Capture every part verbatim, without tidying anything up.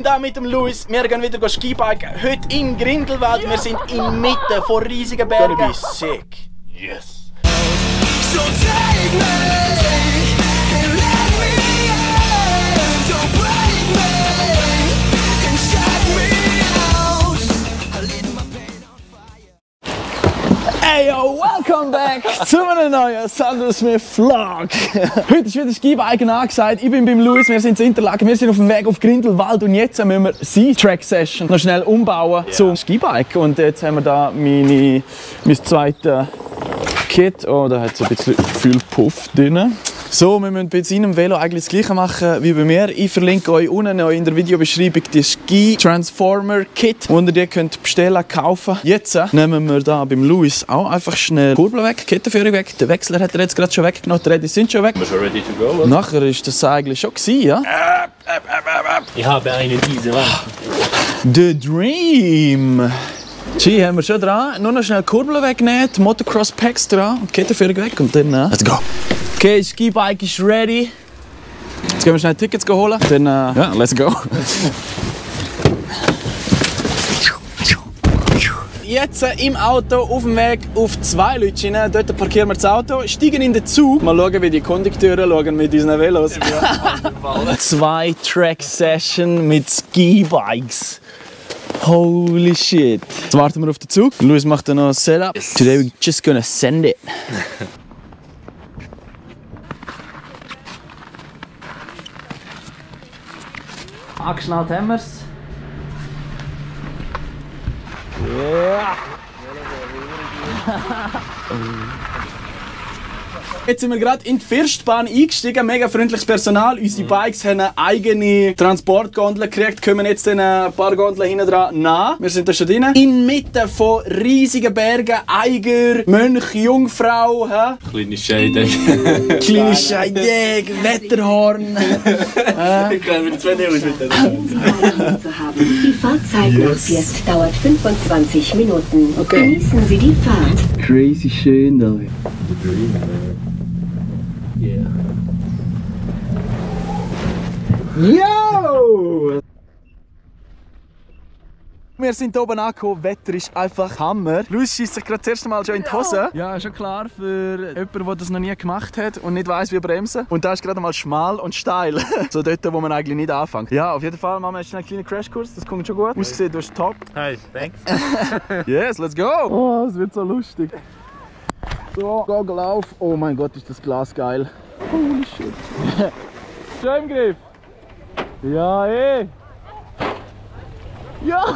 da mit dem Luis. Wir gehen wieder Skibiken. Heute in Grindelwald. Ja. Wir sind inmitten von riesigen Bergen. Gonna be sick. Yes. So take me and let me in. Don't break me and shut me out. I leave my pain on fire. Hey yo, welcome back zu einem neuen Sandro Smith Vlog. Heute ist wieder Skibiken angesagt. Ich bin beim Luis, wir sind in Interlaken, wir sind auf dem Weg auf Grindelwald und jetzt müssen wir seine Track Session noch schnell umbauen yeah. zum Skibiken. Und jetzt haben wir da meine, mein zweites Kit. Oh, da hat es ein bisschen viel Puff drin. So, wir müssen bei seinem Velo eigentlich das gleiche machen wie bei mir. Ich verlinke euch unten in der Videobeschreibung die Ski Transformer Kit, wo ihr die könnt bestellen, kaufen. Jetzt nehmen wir da beim Luis auch einfach schnell die Kurbel weg, die Kettenführung weg. Den Wechsler hat er jetzt gerade schon weggenommen, die Räder sind schon weg. Schon ready to go, oder? Nachher ist das eigentlich schon gewesen, ja? Ich habe einen Eisen. The Dream! Ski haben wir schon dran. Nur noch schnell die Kurbel wegnehmen, die Motocross Packs dran und die Kettenführung weg und dann... Uh, let's go! Okay, das Skibike ist ready. Jetzt gehen wir schnell Tickets holen. Dann, uh, ja, let's go! Jetzt uh, im Auto auf dem Weg auf zwei Leute rein. Dort parkieren wir das Auto, steigen in den Zug. Mal schauen, wie die Kondukteure schauen mit unseren Velos. Zwei Track-Session mit Skibikes. Holy shit. Jetzt warten wir auf den Zug. Luis macht dann noch ein Setup. Yes. Today we're just gonna send it. Angeschnallt haben wir's. Yeah. Jetzt sind wir gerade in die Firstbahn eingestiegen, mega freundliches Personal. Unsere Bikes haben eine eigene Transportgondel gekriegt, kommen jetzt ein paar Gondeln hinten dran nach. Wir sind da schon drin. Inmitten von riesigen Bergen, Eiger, Mönch, Jungfrau. Hä? Kleine Scheidegg. Kleine Scheidegg, Wetterhorn. Ich kann mir zwei Nehmen mit Die Fahrzeit nach Piest dauert fünfundzwanzig Minuten. Okay. Genießen Sie die Fahrt. Crazy schön da. Yeah. Yo! Wir sind hier oben angekommen, Wetter ist einfach Hammer. Luis schießt sich gerade das erste Mal schon in die Hose. Ja, schon klar für jemanden, der das noch nie gemacht hat und nicht weiss, wie bremsen. Und da ist gerade mal schmal und steil. So dort, wo man eigentlich nicht anfängt. Ja, auf jeden Fall machen wir jetzt einen kleinen Crashkurs, das kommt schon gut. Ausgesehen, du bist top. Hey, thanks. Yes, let's go! Oh, es wird so lustig. So, Goggle auf. Oh mein Gott, ist das Glas geil. Holy shit. Schön im Griff. Ja, ey. Ja.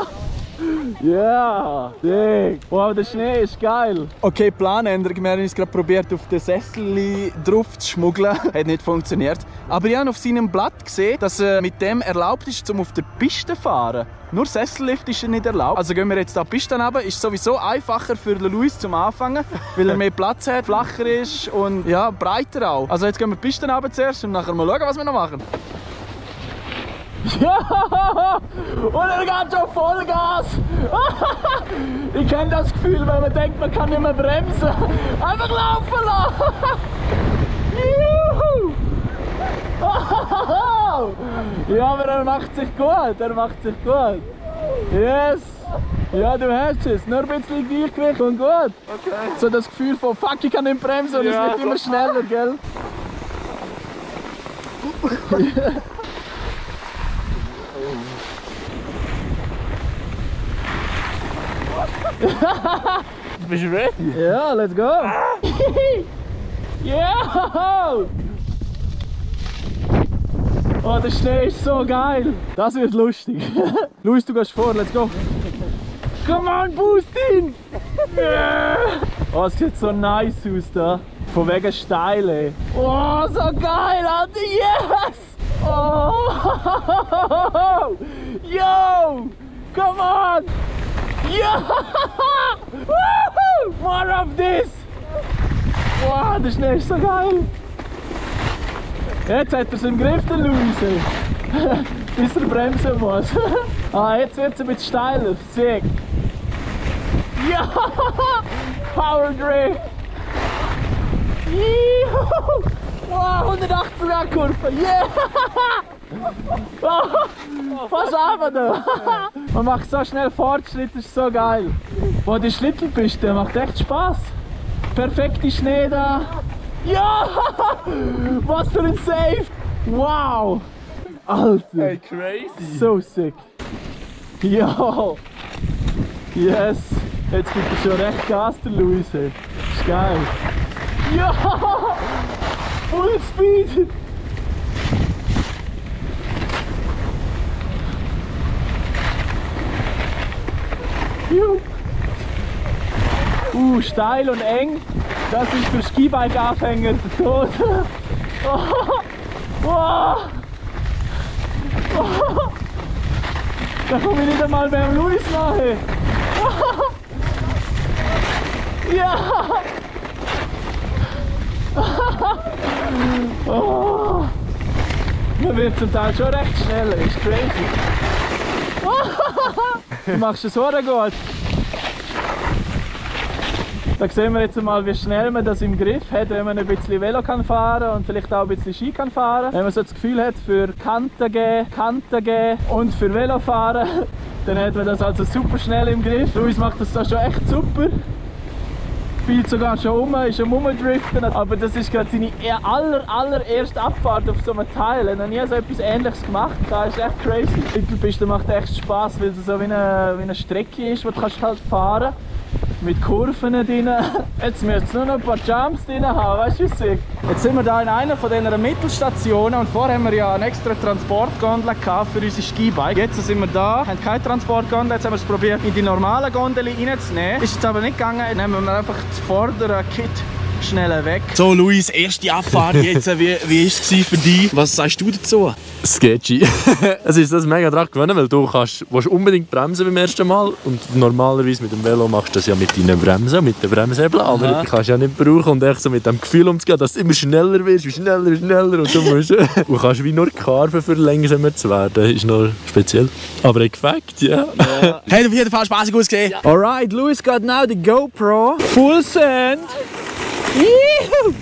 Ja. Dick. Wow, der Schnee ist geil. Okay, Planänderung. Wir haben uns gerade probiert, auf den Sessel drauf zu schmuggeln. Hat nicht funktioniert. Aber ich habe auf seinem Blatt gesehen, dass er mit dem erlaubt ist, um auf der Piste zu fahren. Nur Sessellift ist nicht erlaubt. Also gehen wir jetzt da die Piste runter. Ist sowieso einfacher für Luis zum Anfangen, weil er mehr Platz hat, flacher ist und ja, breiter auch. Also jetzt gehen wir die Piste runter zuerst und nachher mal schauen, was wir noch machen. Ja! Und er geht schon Vollgas! Ich kenne das Gefühl, wenn man denkt, man kann nicht mehr bremsen. Einfach laufen lassen! Juhu! Ja, aber er macht sich gut, er macht sich gut. Yes! Ja, du hast es. Nur ein bisschen Gleichgewicht und gut. Okay. So das Gefühl von fuck, ich kann nicht bremsen und ja, es wird immer schneller, gell? Bist du ready? Ja, let's go! Yeah! Oh, der Schnee ist so geil! Das wird lustig! Luis, du gehst vor, let's go! Come on, boost ihn! Yeah. Oh, es sieht so nice aus da! Von wegen steil, ey! Oh, so geil, Alter! Yes! Oh! Yo! Come on! Ja! Woohoo! More of this! Wow, der Schnee ist so geil! Jetzt hat er es im Griff, der Luis. Bis er bremsen muss. Ah, jetzt wird es ein bisschen steiler. Sick! Ja! Power Drift! Juhu! Wow, hundertachtzig Grad Kurve! Yeah! Fast runter da! Man macht so schnell Fortschritt, das ist so geil. Boah, die Schlittelpiste macht echt Spaß. Perfekte Schnee da. Ja! Was für ein Save! Wow! Alter! Hey, crazy! So sick! Yo! Yes! Jetzt gibt er schon recht Gas, der Luis. Hey. Ist geil! Ja! Full Speed! Juhu. Uh, steil und eng. Das ist für Skibike-Anfänger der Tod. Oh. Oh. Oh. Da komme ich nicht einmal beim Luis nahe. Oh. Ja! Oh. Man wird zum Teil schon recht schnell, ist crazy. Du machst es so gut. Da sehen wir jetzt mal, wie schnell man das im Griff hat, wenn man ein bisschen Velo kann fahren und vielleicht auch ein bisschen Ski kann fahren. Wenn man so das Gefühl hat für Kanten gehen, Kanten gehen und für Velo fahren, dann hat man das also super schnell im Griff. Luis macht das da schon echt super. Spielt sogar schon um, ist am Rumdriften, aber das ist gerade seine aller, allererste Abfahrt auf so einem Teil. Er hat noch nie so etwas Ähnliches gemacht, das ist echt crazy. Die Mittelpiste macht echt Spaß, weil es so wie eine, wie eine Strecke ist, wo du kannst halt fahren mit Kurven drin. Jetzt müsst ihr nur noch ein paar Jumps drin haben, weißt du, wie sick? Jetzt sind wir hier in einer von diesen Mittelstationen und vorher haben wir ja eine extra Transportgondel für unsere Skibike. Jetzt sind wir da, haben keine Transportgondel, jetzt haben wir es probiert in die normale Gondel reinzunehmen. Ist jetzt aber nicht gegangen, jetzt nehmen wir einfach das vordere Kit schnell weg. So Luis, erste Abfahrt jetzt, wie, wie ist es für dich? Was sagst du dazu? Sketchy. Es ist das mega dran gewöhnen, weil du kannst, willst unbedingt bremsen beim ersten Mal und normalerweise mit dem Velo machst du das ja mit deinen Bremsen, mit den Bremshebeln, aber die kannst du ja nicht brauchen und echt so mit dem Gefühl umzugehen, dass du immer schneller wirst, wie schneller, schneller und du musst und kannst wie nur carven für langsamer zu werden, ist noch speziell. Aber ein Effekt, ja. Ja. Hat auf jeden Fall spaßig ausgesehen. Ja. Alright, Luis got now the GoPro. Full send. Juhu.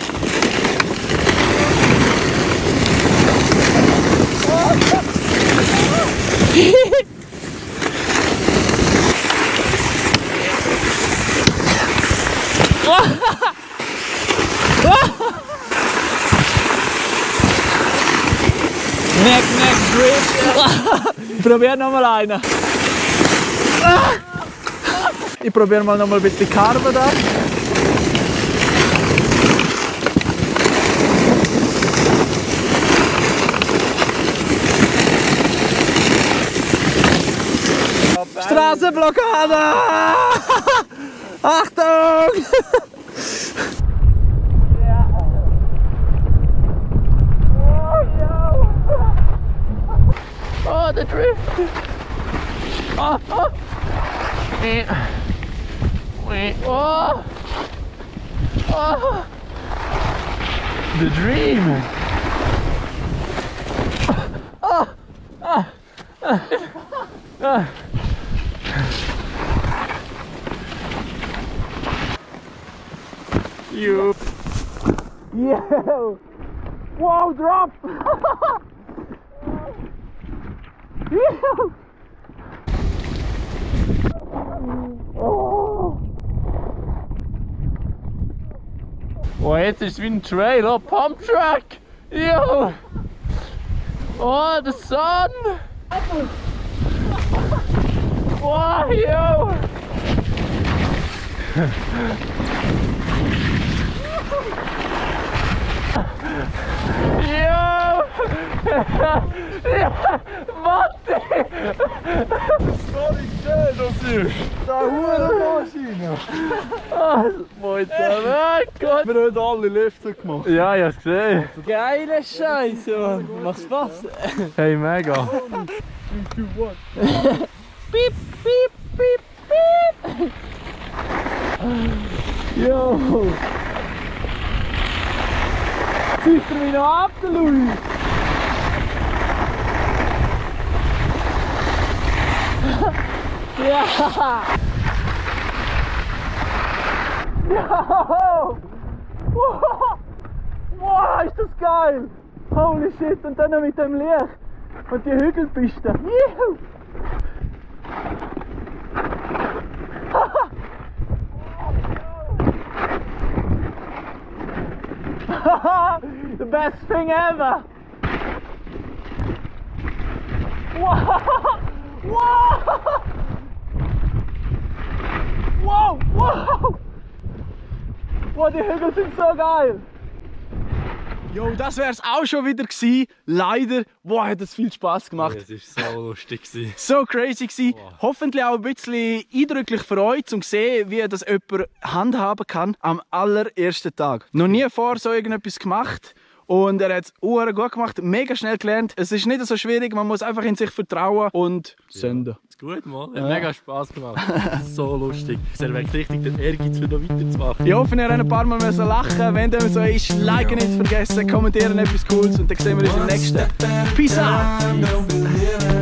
Neck, neck, Drift. Ich probiere noch mal einen. Ich probiere mal noch mal ein bisschen Carven da. Straßenblockade! Achtung! Oh, der Drift! Oh, oh. Oh. Oh. The dream! Oh. Ah. Ah. Ah. You. Yo! Whoa, drop! Oh. Oh, jetzt ist es wie ein Trail, oh, Pump Track! Yo! Oh, the sun! Oh, yo! Yo! Matti! Sorry, das ist da hure Maschine! Ah, Moin, Gott! Wir haben alle Lifte gemacht. Ja, ich hab's gesehen. Geile Scheiße, Mann! Macht Spaß! Hey, mega! Piep, piep, piep, piep! Yo! Zieht er mich noch ab, der Louis? Ja! Ja! Wow, ist das geil! Holy shit, und dann noch mit dem Licht. Und die Hügelpiste. Juhu! The best thing ever! Wow! Wow! Wow! Wow! Wow, die Hügel sind so geil! Jo, das wär's auch schon wieder gewesen. Leider, wow, hat das viel Spaß gemacht. Es war so lustig. So crazy gewesen. Wow. Hoffentlich auch ein bisschen eindrücklich für euch, um zu sehen, wie das jemand handhaben kann am allerersten Tag. Noch nie vorher so irgendetwas gemacht. Und er hat es sehr gut gemacht, mega schnell gelernt. Es ist nicht so schwierig, man muss einfach in sich vertrauen und senden. Ja, ist gut, Mann. Hat ja. mega Spass gemacht. So lustig. Es erweckt richtig den Ehrgeiz, für noch weiterzumachen. Ich hoffe, ihr habt ein paar Mal lachen. Wenn dem so ist, liken nicht vergessen, kommentieren etwas Cooles und dann sehen wir uns im nächsten. Peace out!